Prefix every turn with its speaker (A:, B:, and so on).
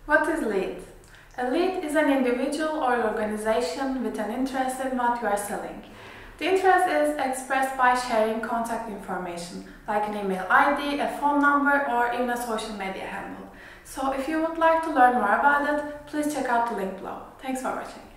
A: What is lead? A lead is an individual or organization with an interest in what you are selling. The interest is expressed by sharing contact information, like an email ID, a phone number, or even a social media handle. So if you would like to learn more about it, please check out the link below. Thanks for watching.